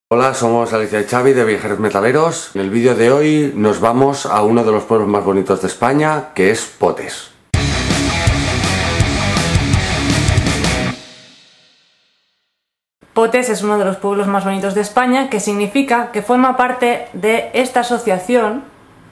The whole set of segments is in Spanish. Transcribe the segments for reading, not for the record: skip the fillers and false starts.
Hola, somos Alicia y Xavi de Viajeros Metaleros. En el vídeo de hoy nos vamos a uno de los pueblos más bonitos de España, que es Potes. Potes es uno de los pueblos más bonitos de España, que significa que forma parte de esta asociación.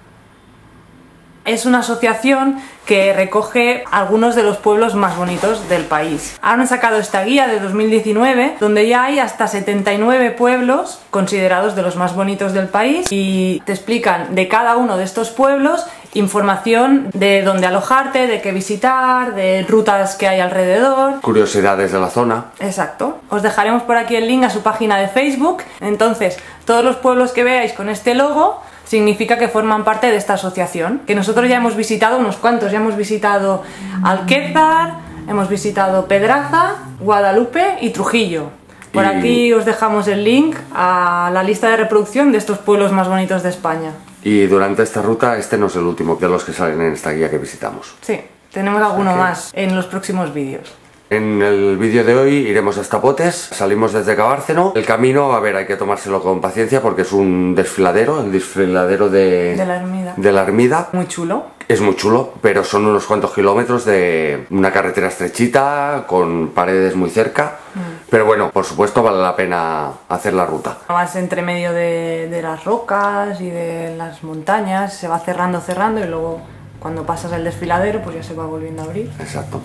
Es una asociación que recoge algunos de los pueblos más bonitos del país. Han sacado esta guía de 2019, donde ya hay hasta 79 pueblos considerados de los más bonitos del país y te explican de cada uno de estos pueblos información de dónde alojarte, de qué visitar, de rutas que hay alrededor. Curiosidades de la zona. Exacto. Os dejaremos por aquí el link a su página de Facebook. Entonces, todos los pueblos que veáis con este logo significa que forman parte de esta asociación, que nosotros ya hemos visitado unos cuantos. Ya hemos visitado Alquézar, hemos visitado Pedraza, Guadalupe y Trujillo. Por aquí os dejamos el link a la lista de reproducción de estos pueblos más bonitos de España. Y durante esta ruta, este no es el último de los que salen en esta guía que visitamos. Sí, tenemos alguno más en los próximos vídeos. En el vídeo de hoy iremos hasta Potes, salimos desde Cabárceno. El camino, a ver, hay que tomárselo con paciencia porque es un desfiladero, el desfiladero de la Ermida. Muy chulo. Es muy chulo, pero son unos cuantos kilómetros de una carretera estrechita, con paredes muy cerca. Pero bueno, por supuesto vale la pena hacer la ruta. Vas entre medio de las rocas y de las montañas, se va cerrando y luego cuando pasas el desfiladero pues ya se va volviendo a abrir. Exacto.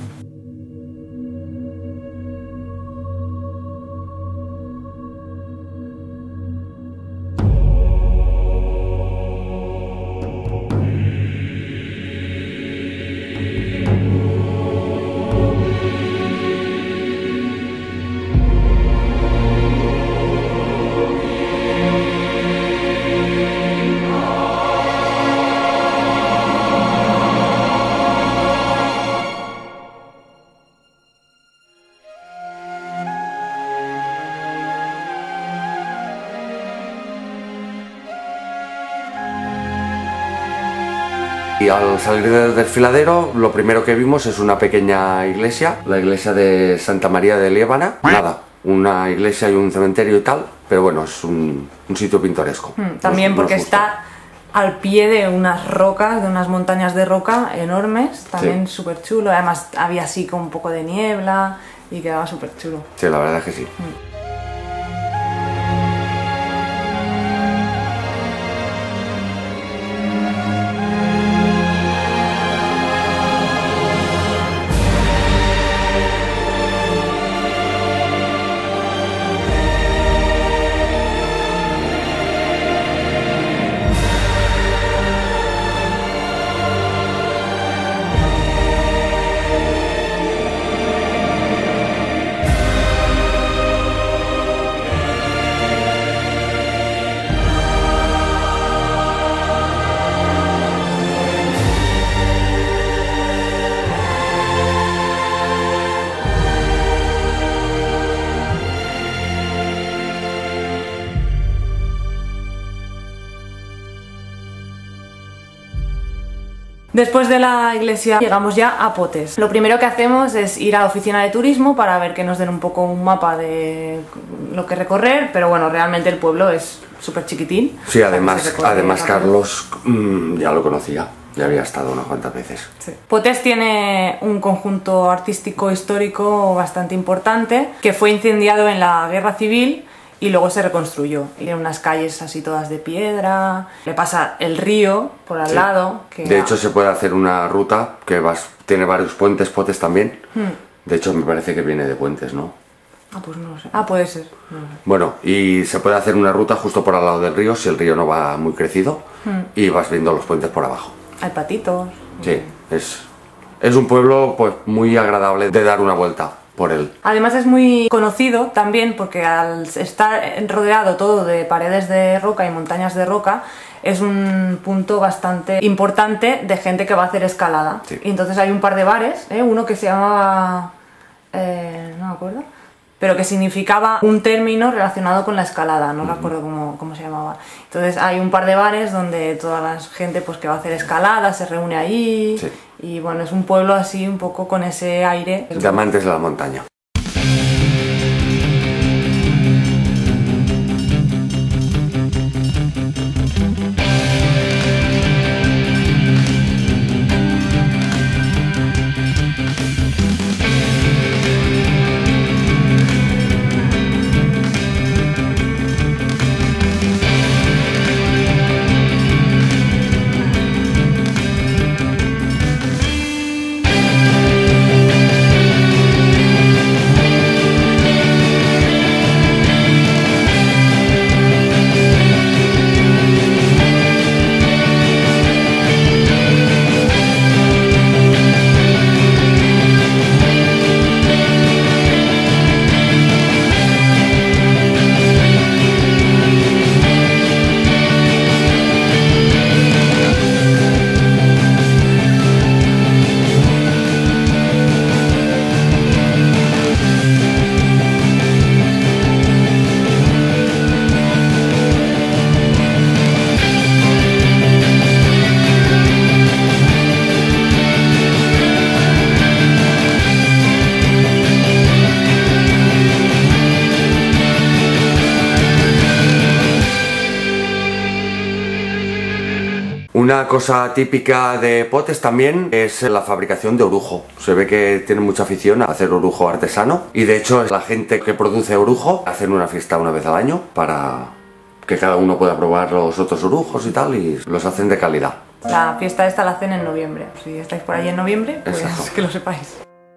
Y al salir del desfiladero, lo primero que vimos es una pequeña iglesia, la iglesia de Santa María de Liébana. Nada, una iglesia y un cementerio y tal, pero bueno, es un sitio pintoresco. También porque está al pie de unas rocas, de unas montañas de roca enormes, también sí. Súper chulo, además había así como un poco de niebla y quedaba súper chulo. Sí, la verdad es que sí. Después de la iglesia llegamos ya a Potes. Lo primero que hacemos es ir a la oficina de turismo para ver que nos den un poco un mapa de lo que recorrer, pero bueno, realmente el pueblo es súper chiquitín. Sí, además Carlos ya lo conocía, ya había estado unas cuantas veces. Sí. Potes tiene un conjunto artístico histórico bastante importante que fue incendiado en la Guerra Civil y luego se reconstruyó. Y en unas calles así todas de piedra, le pasa el río por al lado. Que de hecho se puede hacer una ruta que tiene varios puentes, Potes también. De hecho me parece que viene de puentes, ¿no? Ah, pues no lo sé. Ah, puede ser. No lo sé. Bueno, y se puede hacer una ruta justo por al lado del río, si el río no va muy crecido, y vas viendo los puentes por abajo. Hay patitos. Sí, es un pueblo pues muy agradable de dar una vuelta por él. Además es muy conocido también porque al estar rodeado todo de paredes de roca y montañas de roca, es un punto bastante importante de gente que va a hacer escalada. Sí. Y entonces hay un par de bares, uno que se llamaba... no me acuerdo, pero que significaba un término relacionado con la escalada, no recuerdo cómo se llamaba. Entonces hay un par de bares donde toda la gente pues, que va a hacer escalada se reúne ahí, sí. Y bueno, es un pueblo así un poco con ese aire. De amantes de la montaña. Una cosa típica de Potes también es la fabricación de orujo. Se ve que tienen mucha afición a hacer orujo artesano y de hecho la gente que produce orujo hacen una fiesta una vez al año para que cada uno pueda probar los otros orujos y tal, y los hacen de calidad. La fiesta esta la hacen en noviembre. Si estáis por allí en noviembre, pues Exacto. que lo sepáis.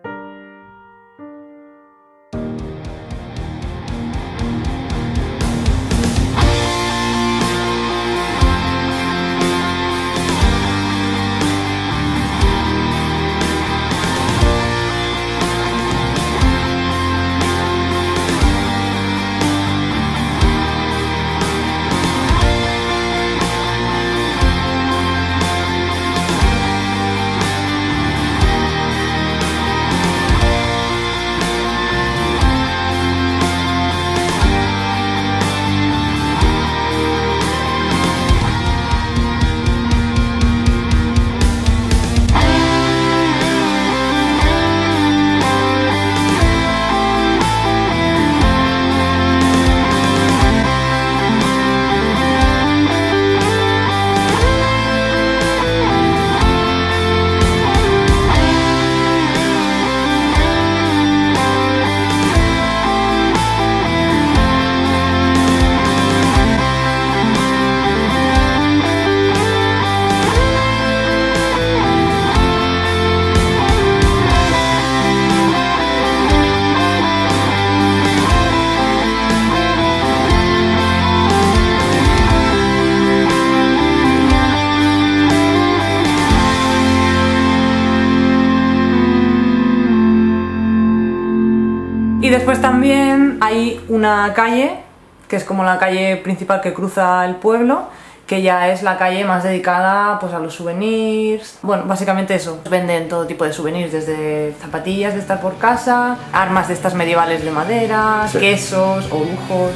Y después también hay una calle, que es como la calle principal que cruza el pueblo, que ya es la calle más dedicada pues a los souvenirs. Bueno, básicamente eso. Venden todo tipo de souvenirs, desde zapatillas de estar por casa, armas de estas medievales de madera, sí, quesos, orujos.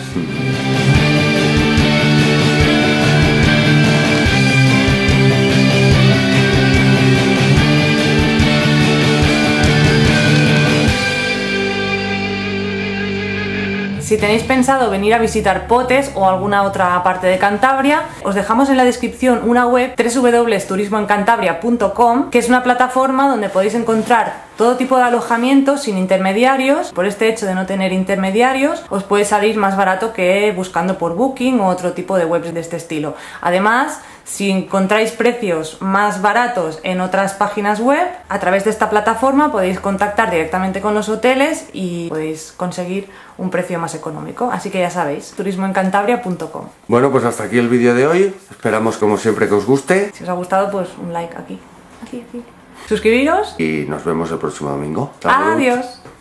Si tenéis pensado venir a visitar Potes o alguna otra parte de Cantabria, os dejamos en la descripción una web, www.turismoencantabria.com, que es una plataforma donde podéis encontrar todo tipo de alojamientos sin intermediarios. Por este hecho de no tener intermediarios, os puede salir más barato que buscando por Booking o otro tipo de webs de este estilo. Además, si encontráis precios más baratos en otras páginas web, a través de esta plataforma podéis contactar directamente con los hoteles y podéis conseguir un precio más económico. Así que ya sabéis, turismoencantabria.com. Bueno, pues hasta aquí el vídeo de hoy. Esperamos como siempre que os guste. Si os ha gustado, pues un like aquí. Suscribiros. Y nos vemos el próximo domingo. Adiós.